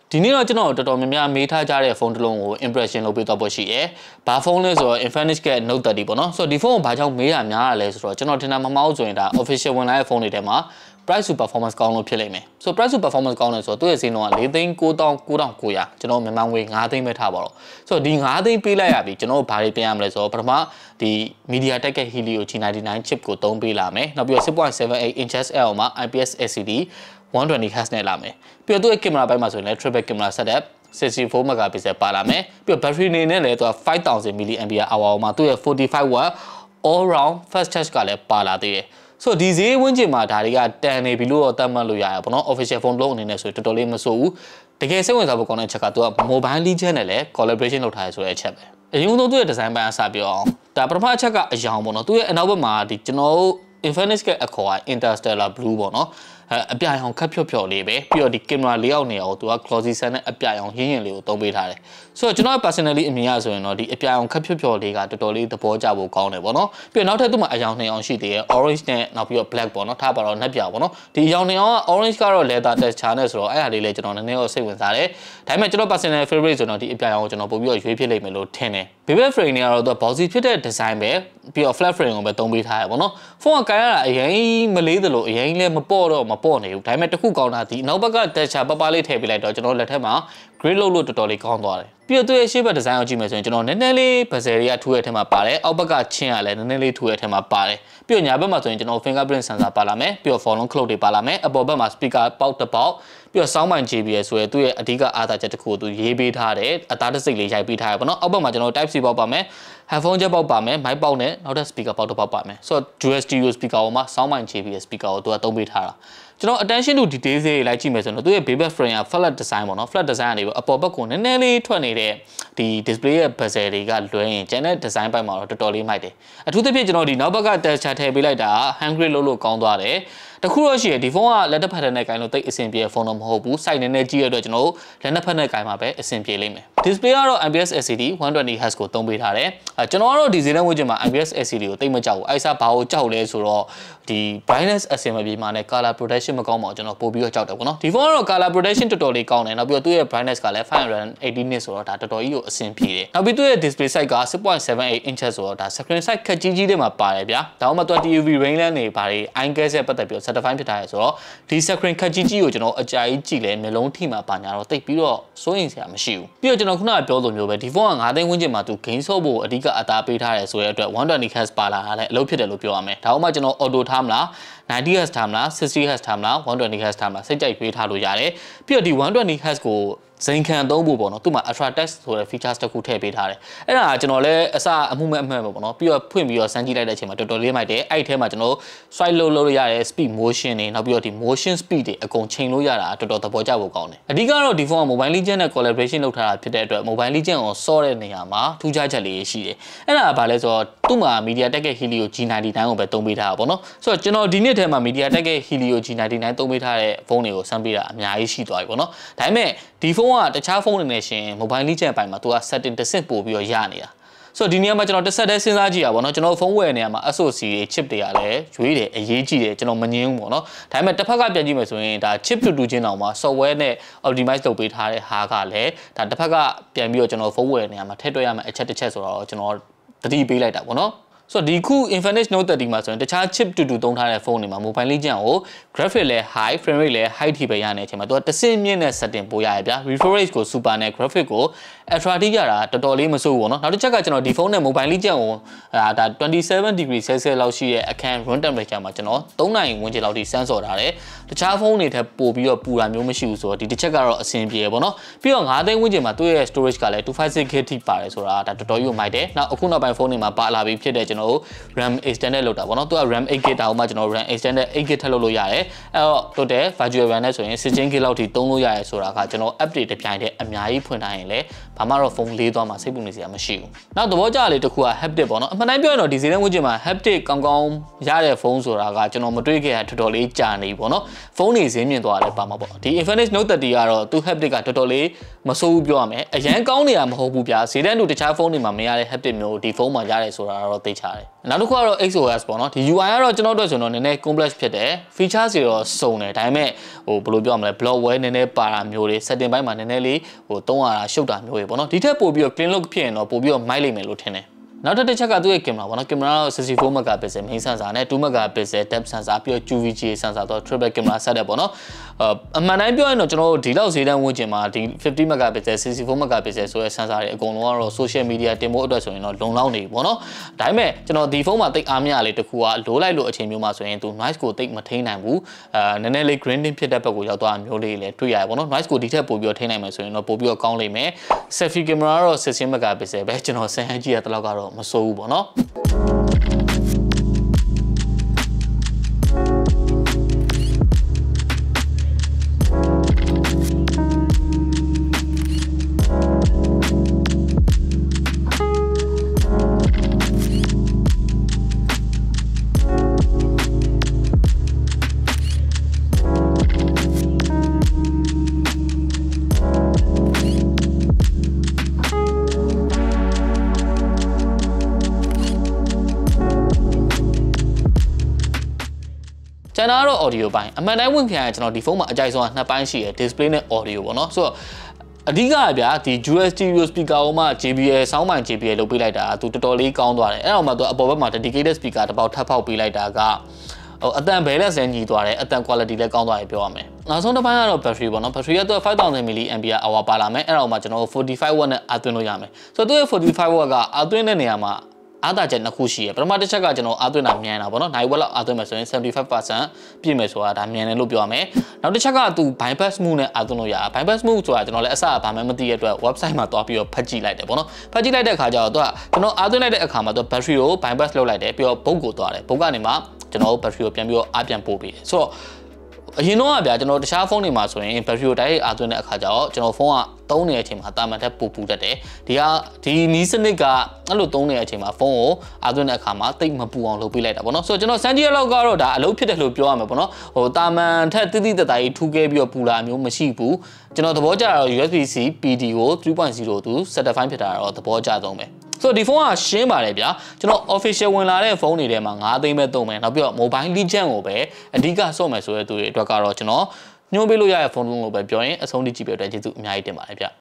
ဒီနေ့တော့ကျွန်တော်တော်တော်များများမေးထားကြတဲ့ဖုန်းတစ်လုံးကို impression လုပ်ပေးတော့ဖို့ရှိရယ်။ဘာဖုန်းလဲဆိုတော့ Infinix က Note 30ပေါ့နော်။ဆိုတော့ဒီဖုန်းကိုဘာကြောင့်မေးရများရလဲဆိုတော့ကျွန်တော်ထင်တာမမှားဆိုရင်ဒါ official ဝင်လာတဲ့ဖုန်းတွေထဲမှာ price to performance ကောင်းလို့ဖြစ်လိမ့်မယ်။ဆိုတော့ price to performance ကောင်းတယ်ဆိုတော့သူ့ရဲ့ဈေးနှုန်းက4,99,900ကျွန်တော်မြန်မာငွေ9သိန်းပဲထားပါတော့။ဆိုတော့ဒီ9သိန်းပေးလိုက်ရပြီကျွန်တော်ဘာတွေပြင်ရမလဲဆိုတော့ပထမဒီ MediaTek ရဲ့ Helio G99 chip ကိုသုံးပေးလာမယ်။နောက်ပြီးတော့ 6.78 inches L မှာ IPS LCD 120Hz နဲ့လာမယ်။ပြီးတော့သူ့ရဲ့ကင်မရာဘက်မှာဆိုရင်လည်း triple camera setup 64 megapixel ပါလာမယ်ပြီးတော့ battery အနေနဲ့လည်းသူက 5000 mAh မှာသူ့ရဲ့ 45W all round fast charge ကလည်းပါလာသေးတယ်ဆိုတော့ဒီဈေးဝန်းကျင်မှာဒါတွေကတန်နေပြီလို့တော့သတ်မှတ်လို့ရရပါတော့ official phone လုံးအနေနဲ့ဆိုတော်တော်လေးမဆိုးဘူးတကယ်စိတ်ဝင်စားဖို့ကောင်းတဲ့ချက်ကသူက mobile legend နဲ့လည်း collaboration လုပ်ထားရဆိုတဲ့အချက်ပဲအရင်ဆုံးသူ့ရဲ့ design ပိုင်းအစပြောအောင်ဒါပထမအချက်ကအရောင်ပေါ့နော်သူ့ရဲ့အနောက်ဘက်မှာဒီကျွန်တော်တို့ Infinix ရဲ့အခေါ်က Interstellar Blue ပေါ့နော်အပြရောင်ခက်ဖြော့ဖြော့လေးပဲပြီးတော့ဒီကင်မရာလေးယောက်နေအောင်သူက glossy sun နဲ့အပြရောင်ရင်းရင်လေးကိုသုံးပေးထားတယ်ဆိုတော့ကျွန်တော် personally အမြင်ရဆိုရင်တော့ဒီအပြရောင်ခက်ဖြော့ဖြော့လေးကတော်တော်လေးသဘောကျဖို့ကောင်းတယ်ပေါ့နော်ပြီးတော့နောက်ထပ်သူ့မှာအရောင်2ရောင်ရှိသေးတယ် orange နဲ့နောက်ပြီးတော့ black ပေါ့နော်ထားပါတော့နှက်ပြပေါ့နော်ဒီအရောင်2ရောင်က orange ကတော့ leather texture နဲ့ဆိုတော့အဲ့ဟာလေးလည်းကျွန်တော်နည်းနည်းတော့စိတ်ဝင်စားတယ်ဒါပေမဲ့ကျွန်တော် personal favorite ဆိုတော့ဒီအပြရောင်ကိုကျွန်တော်ပို့ပြီးတော့ရွေးဖြစ်လိမ့်မယ်လို့ထင်တယ် bevel frame တွေကတော့သူက boxy ဖြစ်တဲ့ design ပဲပြီးတော့ flat frame ကိုပဲသုံးပေးထားရပေါ့နော်ဖုန်းကကိုင်ရတာအရင်မလေးသလိုအရင်လည်းမပေါ့တော့မပေါ့နေဘူးဒါပေမဲ့တစ်ခုကောင်းတာဒီနောက်ဘက်က texture ပပလေးထည့်ပေးလိုက်တော့ကျွန်တော်လက်ထက်မှာ grade လုပ်လို့တော်တော်လေးကောင်းသွားတယ်ပြီးတော့သူရဲ့ရှေ့ဘက် design ကိုကြည့်မယ်ဆိုရင်ကျွန်တော်နည်းနည်းလေး bezel တွေကထူရဲ့အထက်မှာပါတယ်အောက်ဘက်ကချင်းကလည်းနည်းနည်းလေးထူရဲ့အထက်မှာပါတယ်ပြီးတော့ညာဘက်မှာဆိုရင်ကျွန်တော် fingerprint sensor ပါလာမယ်ပြီးတော့ phone clock တွေပါလာမယ်အပေါ်ဘက်မှာ speaker ပေါက်တစ်ပေါက်ပြီးတော့ sound mic JBL ဆိုရဲသူ့ရဲ့အဓိကအားသာချက်တစ်ခုကိုသူရေးပေးထားတယ်အသားတစ်စိတ်လေးရိုက်ပေးထားရပါတော့အောက်ဘက်မှာကျွန်တော် type C ပေါက်ပါမယ် headphone jack ပေါက်ပါမယ် mic ပေါက်နဲ့နောက်ထပ် speaker ပေါက်တစ်ပေါက်ပါမယ်ဆိုတော့ dual stereo speaker ပေါ်မှာ sound mic JBL speaker ကိုသူကသုံးပေးထားတာကျွန်တော် attention to details တွေလိုက်ကြည့်မယ်ဆိုတော့သူရဲ့ bevel frame က flat design ပေါ့နော် flat design ကနေပြီးအပေါ်ဘက်ကိုနည်းနည်းလေးထွက်နေတဲ့ဒီ display ရဲ့ bezel တွေကလွှဲရင်ကျန်တဲ့ design ပိုင်းမှာတော့တော်တော်လေးမိုက်တယ်အထူးသဖြင့်ကျွန်တော်ဒီနောက်ဘက်က texture ထည့်ပေးလိုက်တာ hand grip လုပ်လို့ကောင်းသွားတယ်တခုတော့ရှိရဒီဖုန်းကလက်တစ်ဖက်နဲ့ကင်လို့တိတ်အဆင်ပြေဖုန်းတော့မဟုတ်ဘူး size နည်းနည်းကြီးရတဲ့အတွက်ကျွန်တော်တို့လက်နှစ်ဖက်နဲ့ကင်မှာပဲအဆင်ပြေလိမ့်မယ် display ကတော့ IPS LCD 120Hz ကိုသုံးပေးထားတယ်ကျွန်တော်ကတော့ဒီဈေးနှုန်းဝန်းကျင်မှာ IPS LCD ကိုတိတ်မကြောက်ဘူးအဲ့စားဘာကိုကြောက်လဲဆိုတော့ဒီ brightness အဆင်မပြေမှာနဲ့ color protection မကောင်းပါဘူးကျွန်တော်ပို့ပြီးတော့ကြောက်တယ်ပေါ့နော်ဒီဖုန်းကတော့ color protection တော်တော်လေးကောင်းတယ်နောက်ပြီးတော့သူ့ရဲ့ brightness ကလည်း580 nits ဆိုတော့ဒါတော်တော်ကြီးကိုအဆင်ပြေတယ်နောက်ပြီးသူ့ရဲ့ display size က 6.78 inches ဆိုတော့ဒါ screen size ခက်ကြီးကြီးတွေမှာပါတယ်ဗျာဒါမှမဟုတ် UV range လည်းနေပါတယ် eye gaze နဲ့ပတ်သက်ပြီးတော့ certify ဖြစ်ထားရဆိုတော့ဒီ screen ခက်ကြီးကြီးကိုကျွန်တော်အကြိုက်ကြည့်လဲမျိုးလုံးထိမှာပါညာတော့တိတ်ပြီးတော့စိုးရင်စရာမရှိဘူးပြီးတော့ကျွန်တော်ခုနကပြောလိုမျိုးပဲဒီဖုန်းက9သိန်းဝန်းကျင်မှာသူ gain ဆော့ဖို့အဓိကအသားပေးထားတယ်ဆိုတဲ့အတွက် 120Hz ပါလာတာလည်းအလုပ်ဖြစ်တယ်လို့ပြောရမယ်ဒါမှမဟုတ်ကျွန်တော် auto ထားမလား 90Hz ထားမလား 60Hz ထားမလား 120Hz ထားမလားစိတ်ကြိုက်ပေးထားလို့ရတယ်ပြီးတော့ဒီ 120Hz ကိုဇိမ်ခံသုံးဖို့ပေါ့နော်သူ့မှာ ultra touch ဆိုတဲ့ features တစ်ခုထည့်ပေးထားတယ်အဲ့ဒါကျွန်တော်လည်းအစအမှုမဲ့အမှန်ပဲပေါ့နော်ပြီးတော့ဖွင့်ပြီးတော့စမ်းကြည့်လိုက်တဲ့အချိန်မှာတော်တော်လေးမိုက်တယ်အဲ့ဒီထဲမှာကျွန်တော် swipe လုပ်လို့ရတဲ့ speed motion တွေနောက်ပြီးတော့ဒီ motion speed တွေအကုန်ချိန်လို့ရတာတော်တော်သဘောကျဖို့ကောင်းတယ်အဓိကတော့ဒီဖုန်းက mobile legend နဲ့ collaboration လုပ်ထားတာဖြစ်တဲ့အတွက် mobile legend ကိုစော့တဲ့နေရာမှာထူးခြားချက်လေးရှိတယ်အဲ့ဒါကဘာလဲဆိုတော့သူ့မှာ MediaTek ရဲ့ Helio G99 ကိုပဲသုံးပေးထားတာပေါ့နော်ဆိုတော့ကျွန်တော်ဒီနှစ်ထဲမှာ MediaTek ရဲ့ Helio G99 သုံးပေးထားတဲ့ဖုန်းတွေကိုစမ်းပေးတာအများကြီးရှိသွားပြီပေါ့နော်ဒါပေမဲ့ဒီဖုန်းကတခြားဖုန်းတွေနဲ့ရှင် mobile legend အပိုင်းမှာသူက setting တစ်ဆင့်ပို့ပြီးတော့ရနေတာဆိုတော့ဒီနေရာမှာကျွန်တော်တစ်ဆက်တည်းစဉ်းစားကြည့်ရပါတော့ကျွန်တော်ဖုန်းဝယ်နေရမှာ SoC တွေ chip တွေကလည်းရွေးတယ်အရေးကြီးတယ်ကျွန်တော်မငြင်းဘူးပေါ့နော်ဒါပေမဲ့တစ်ဖက်ကပြန်ကြည့်မယ်ဆိုရင်ဒါ chip တူချင်းတောင်မှာ software နဲ့ optimize လုပ်ပေးထားတဲ့ဟာကလည်းဒါတစ်ဖက်ကပြန်ပြီးတော့ကျွန်တော်ဖုန်းဝယ်နေရမှာထည့်တွက်ရမယ့်အချက်တစ်ချက်ဆိုတော့ကျွန်တော်တတိပေးလိုက်တာပေါ့နော်ဆိုတော့ဒီခု Infinix Note 30မှာဆိုရင်တခြား chip တူသုံးထားတဲ့ဖုန်းတွေမှာ mobile legend ကို graphic လဲ high frame rate လဲ high ထိပဲရနေတဲ့အချိန်မှာသူကတစ်ဆင့်မြင့်တဲ့ setting ပို့ရရဗျာ refresh rate ကို super နဲ့ graphic ကို ultra ထိရတာတော်တော်လေးမဆိုးဘူးပေါ့နော်နောက်တစ်ချက်ကကျွန်တော်ဒီဖုန်းနဲ့ mobile legend ကိုဒါ27 degree Celsius လောက်ရှိတဲ့အခန်း room temperature မှာကျွန်တော်3နိုင်ဝန်းကျင်လောက်ထိစမ်းစော်ထားတယ်တခြားဖုန်းတွေထက်ပိုပြီးတော့ပူတာမျိုးမရှိဘူးဆိုတော့ဒီတစ်ချက်ကတော့အဆင်ပြေပေါ့နော်ပြီးတော့9သိန်းဝန်းကျင်မှာသူ့ရဲ့ storage ကလည်း 256GB ထိပါတယ်ဆိုတာဒါတော်တော်ကြီးကိုမိုက်တယ်နောက်အခုနောက်ပိုင်းဖုန်းတွေမှာပါလာပြီးဖြစ်တဲ့ကျွန်တော် RAM extended လောက်တာပေါ့နော်သူက RAM 8GB တောင်မှကျွန်တော် RAM extended 8GB ထပ်လုပ်လို့ရတယ်အဲ့တော့ total virtual RAM နဲ့ဆိုရင် 16GB လောက်ထိသုံးလို့ရတယ်ဆိုတာကကျွန်တော် update တစ်ပြိုင်တည်းအများကြီးဖွင့်ထားရင်လည်းဘာမှတော့ဖုန်းလေးသွားမှာစိတ်ပူနေစရာမရှိဘူးနောက်သဘောကျလေးတစ်ခုက haptic ပေါ့နော်အမှန်တိုင်းပြောရင်တော့ဒီဈေးနှုန်းဝန်းကျင်မှာ haptic ကောင်းကောင်းရတဲ့ဖုန်းဆိုတာကကျွန်တော်မတွေ့ခဲ့ရတော်တော်လေးကြာနေပြီပေါ့နော်ဖုန်းတွေဈေးမြင့်သွားတယ်ပါမှာပေါ့ဒီ Infinix Note 30ကတော့သူ haptic ကတော်တော်လေးမဆိုးဘူးပြောရမယ်အရန်ကောင်းနေတာမဟုတ်ဘူးဗျာဈေးတန်းတူတခြားဖုန်းတွေမှာမရတဲ့ haptic မျိုးဒီဖုန်းမှာရတယ်ဆိုတာတော့သိချထားတယ်နောက်တစ်ခုကတော့ XOS ပေါ့နော်ဒီ UI ကတော့ကျွန်တော်တို့ဆိုတော့နည်းနည်း complex ဖြစ်တယ် features တွေတော့စုံတယ်ဒါပေမဲ့ဟိုဘယ်လိုပြောမလဲ bloatware နည်းနည်းပါတာမျိုးတွေ setting ဘိုင်းမှာနည်းနည်းလေးဟိုတုံးရတာရှုပ်တာမျိုးတွေပေါ့နော်ဒီထက်ပို့ပြီးတော့ clean look ဖြစ်ရင်တော့ပို့ပြီးတော့မိုက်လိမ့်မယ်လို့ထင်တယ်နောက်တစ်ချက်ကသူ့ရဲ့ကင်မရာပေါ့နော်ကင်မရာတော့64 megapixel main sensor နဲ့2 megapixel depth sensor ပြီးတော့ QVGA sensor တော့ triple camera set တယ်ပေါ့နော်အမှန်တိုင်းပြောရင်တော့ကျွန်တော်တို့ဒီလောက်ဈေးတန်းဝန်းကျင်မှာဒီ50 megapixel 64 megapixel ဆိုတဲ့ sensor တွေအကုန်လုံးကတော့ social media တင်ဖို့အတွက်ဆိုရင်တော့လုံလောက်နေပြီပေါ့နော်ဒါပေမဲ့ကျွန်တော်ဒီဖုန်းမှာတိတ်အားမရလေးတစ်ခုကလိုလိုက်လို့အချိန်မျိုးမှာဆိုရင်သူ noise ကိုတိတ်မထိန်းနိုင်ဘူးနည်းနည်းလေး grinding ဖြစ်တဲ့ဘက်ကိုရောက်သွားမျိုးလေးလည်းတွေ့ရတယ်ပေါ့နော် noise ကိုဒီထက်ပိုပြီးတော့ထိန်းနိုင်မယ်ဆိုရင်တော့ပိုပြီးတော့ကောင်းလိမ့်မယ် selfie camera ကတော့16 megapixel ပဲကျွန်တော်ဆန်းဟန်ကြည့်ရတဲ့လောက်ကတော့မစိုးဘူးပေါ့နော်ကျန်တာတော့ audio ပိုင်းအမှန်တိုင်းဝင်ခံရကျွန်တော်ဒီဖုန်းမှာအကြိုက်ဆုံးကနှစ်ပိုင်းရှိရယ် display နဲ့ audio ပေါ့နော်ဆိုတော့အဓိကဗျာဒီ dual stereo speaker ကိုမှ JBL sound mind JBL လုပ်ပေးလိုက်တာသူတော်တော်လေးကောင်းသွားတယ်အဲ့တော့မှသူအပေါ်ဘက်မှာ dedicated speaker တစ်ပေါက်ထပ်ဖောက်ပေးလိုက်တာကဟိုအတန် balance နဲ့ညီသွားတယ်အတန် quality လည်းကောင်းသွားတယ်ပြောရမယ်နောက်ဆုံးတစ်ပိုင်းကတော့ battery ပေါ့နော် battery ကတော့ 5000 mAh ပါလာမယ်အဲ့တော့မှကျွန်တော်45 watt နဲ့အားသွင်းလို့ရမယ်ဆိုတော့သူရဲ့45 watt ကအားသွင်းတဲ့နေရာမှာအားသာချက်နှစ်ခုရှိရပထမတစ်ချက်ကကျွန်တော်အားသွင်းတာမြန်တာပေါ့နော်နိုင်ဝက်လောက်အားသွင်းမယ်ဆိုရင် 75% ပြည့်မယ်ဆိုတာဒါမြန်တယ်လို့ပြောရမယ်နောက်တစ်ချက်ကသူ bypass move နဲ့အားသွင်းလို့ရ bypass move ဆိုတာကျွန်တော်လည်းအစဘာမှမသိရတဲ့အတွက် website မှာတွားပြီးတော့ဖတ်ကြည့်လိုက်တယ်ပေါ့နော်ဖတ်ကြည့်လိုက်တဲ့အခါကျတော့သူကကျွန်တော်အားသွင်းလိုက်တဲ့အခါမှာသူ battery ကို bypass လုပ်လိုက်တယ်ပြီးတော့ဘုတ်ကိုတွားတယ်ဘုတ်ကနေမှကျွန်တော် battery ကိုပြန်ပြီးတော့အားပြန်ပို့ပေးတယ်ဆိုတော့အရင်တော့ဗျာကျွန်တော်တခြားဖုန်းတွေမှာဆိုရင် battery ကိုတိုက်ရိုက်အားသွင်းတဲ့အခါကျတော့ကျွန်တော်ဖုန်းကသုံးနေတဲ့အချိန်မှာတာမန်ထက်ပိုပူတတ်တယ်ဒီနီးစနစ်ကအဲ့လိုသုံးနေတဲ့အချိန်မှာဖုန်းကိုအားသွင်းတဲ့အခါမှာတိတ်မပူအောင်လုပ်ပေးလိုက်တာပေါ့နော်ဆိုတော့ကျွန်တော်စမ်းကြည့်ရလောက်ကတော့ဒါအလုပ်ဖြစ်တယ်လို့ပြောရမှာပေါ့နော်ဟိုတာမန်ထက်တိတိတတ်တာကြီးထူးခဲ့ပြီးတော့ပူလာမျိုးမရှိဘူးကျွန်တော်သဘောကျတာတော့ USB-C PD ကို 3.0 သူ certify ဖြစ်တာတော့သဘောကျဆုံးပဲဆိုတော့ဒီဖုန်းကရှင်းပါတယ်ဗျာကျွန်တော် official ဝင်လာတဲ့ဖုန်းတွေထဲမှာ9သိန်းပဲသုံးမယ်နောက်ပြီးတော့ mobile legend ကိုပဲအဓိကစော့မယ်ဆိုတဲ့သူတွေအတွက်ကတော့ကျွန်တော်ညွှန်းပေးလို့ရတဲ့ဖုန်းလုံးလို့ပဲပြောရင်အဆုံးထိကြည့်ပြတဲ့ကျေးဇူးအများကြီးတင်ပါတယ်ဗျ